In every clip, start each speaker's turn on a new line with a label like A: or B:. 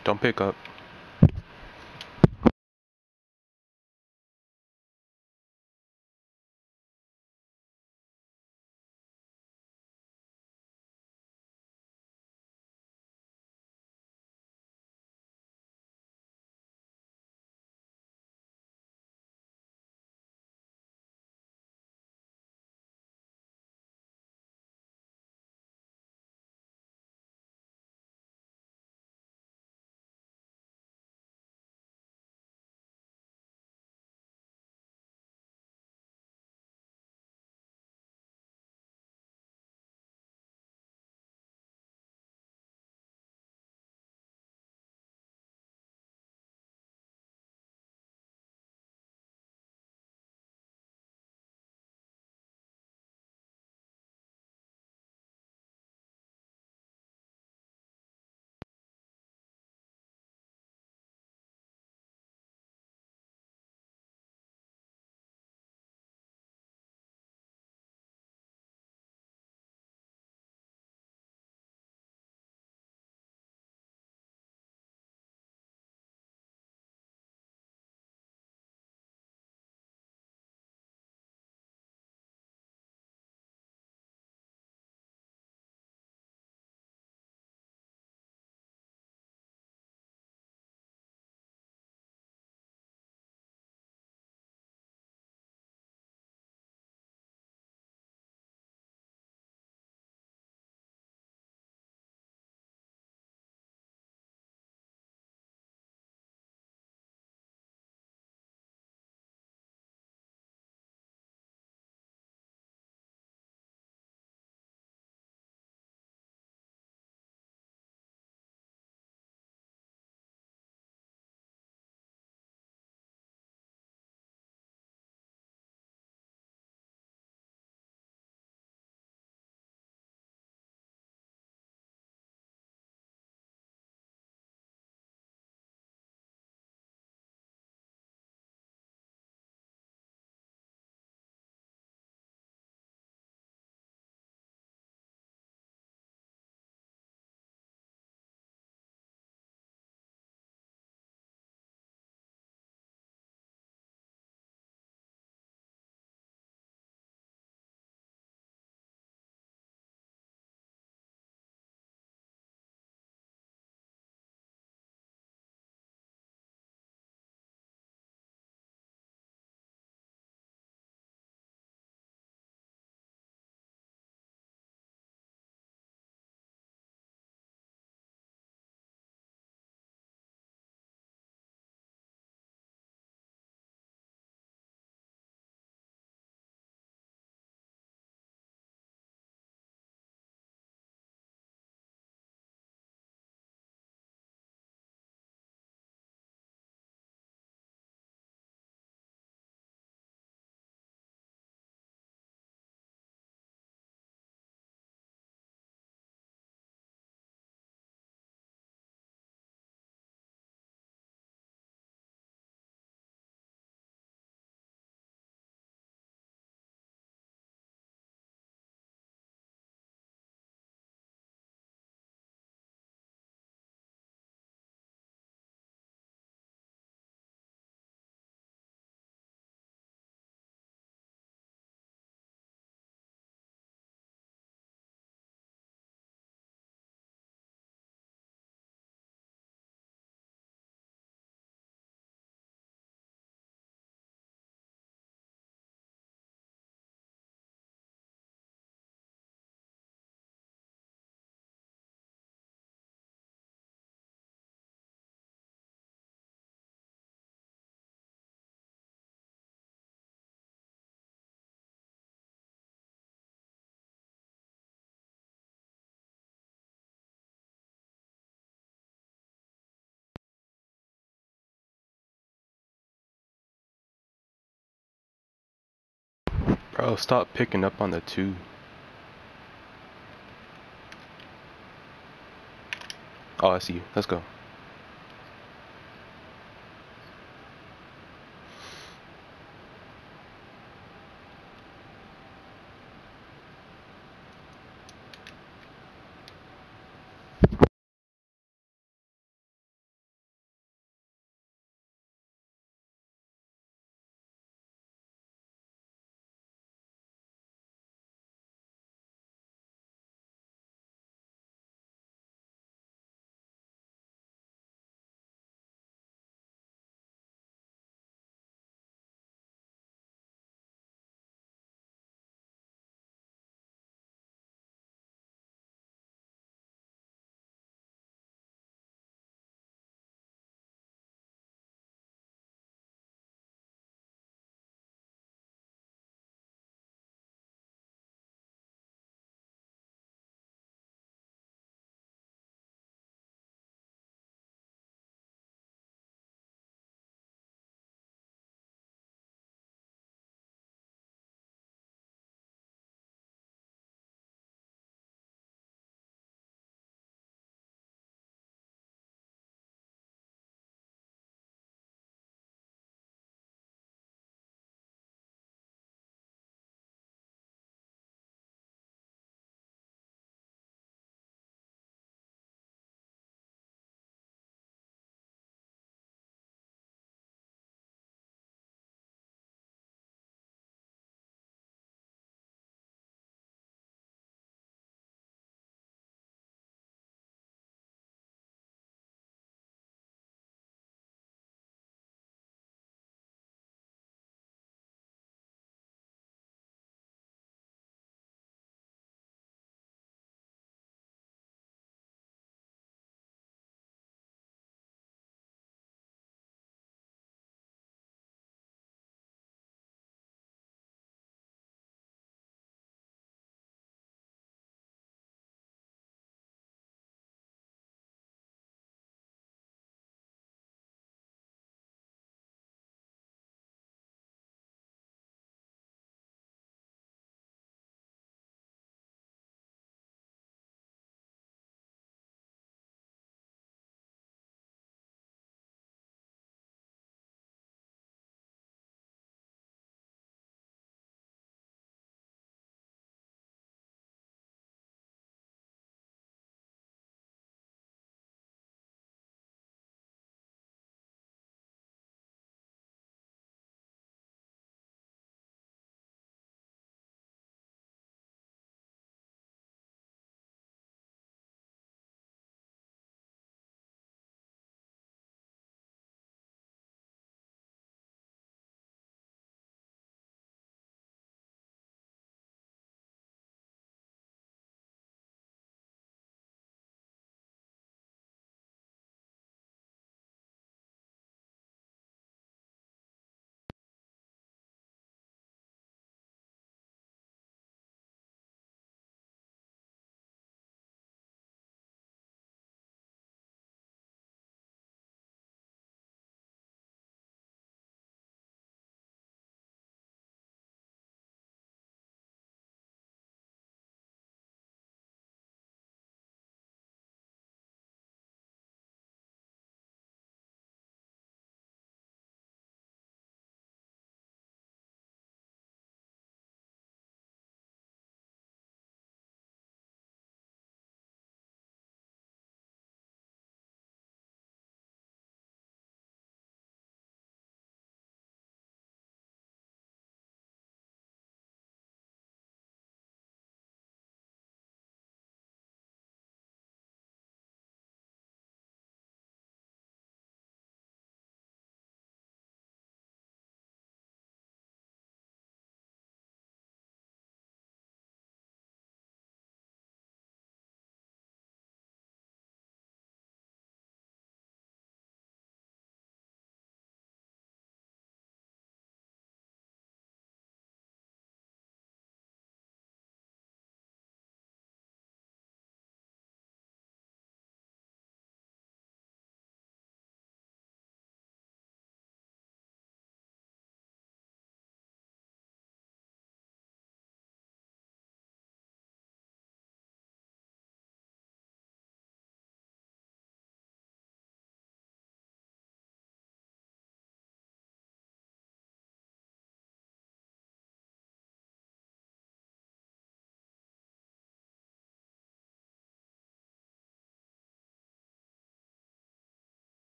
A: Don't pick up. Bro, stop picking up on the two. Oh, I see you. Let's go.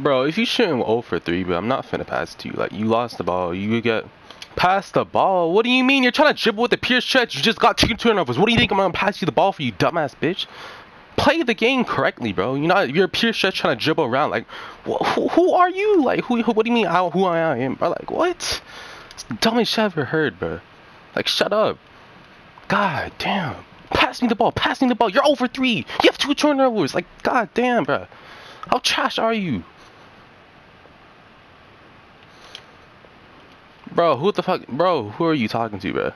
A: Bro, if you shooting 0 for 3, bro, I'm not finna pass it to you. Like, you lost the ball. You get pass the ball. What do you mean? You're trying to dribble with the pure stretch. You just got 2 turnovers. What do you think I'm gonna pass you the ball for, you dumbass bitch? Play the game correctly, bro. You're a pure stretch trying to dribble around. Like, who are you? Like, who? What do you mean? Who I am, bro? Like, what? It's the dumbest shit I've ever heard, bro. Like, shut up. God damn. Pass me the ball. Pass me the ball. You're over 3. You have 2 turnovers. Like, god damn, bro. How trash are you? Bro, who the fuck? Bro, who are you talking to, bro?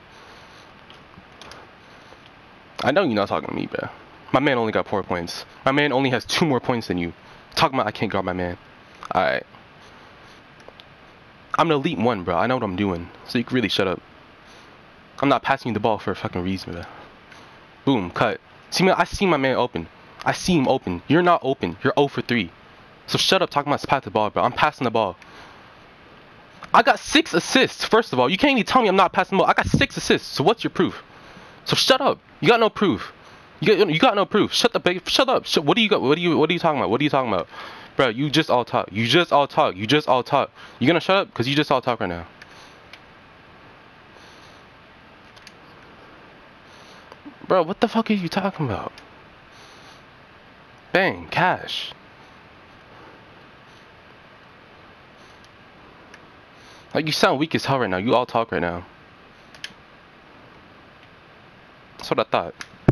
A: I know you're not talking to me, bro. My man only got 4 points. My man only has 2 more points than you. Talking about I can't guard my man. Alright. I'm an elite 1, bro. I know what I'm doing. So you can really shut up. I'm not passing you the ball for a fucking reason, bro. Boom, cut. See, man, I see my man open. I see him open. You're not open. You're 0 for 3. So shut up talking about pass the ball, bro. I'm passing the ball. I got 6 assists, first of all. You can't even tell me I'm not passing the ball. I got 6 assists. So what's your proof? So shut up. You got no proof. You got no proof. Shut up. What do you got? What are you talking about? What are you talking about? Bro, you just all talk. You just all talk. You just all talk. You gonna shut up? Because you just all talk right now. Bro, what the fuck are you talking about? Bang, cash. Like, you sound weak as hell right now. You all talk right now. That's what I thought.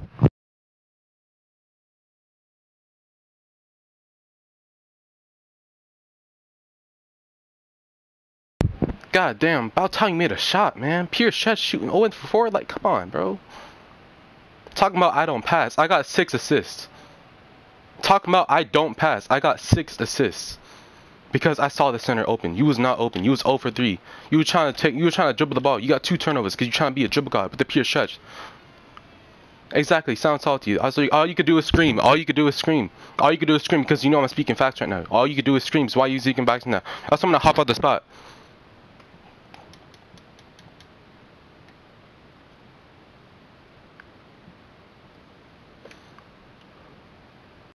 A: God damn, about time you made a shot, man. Pure shot shooting 0 for 4. Like, come on, bro. Talking about I don't pass. I got 6 assists. Talking about I don't pass. I got 6 assists. Because I saw the center open. You was not open. You was 0 for 3. You were trying to dribble the ball. You got 2 turnovers because you're trying to be a dribble guy with the pure stretch. Exactly. Sound salty. I was like, all you could do is scream. All you could do is scream. All you could do is scream because you know I'm speaking facts right now. All you could do is scream. So why are you speaking back to now? That's why I'm gonna hop out the spot.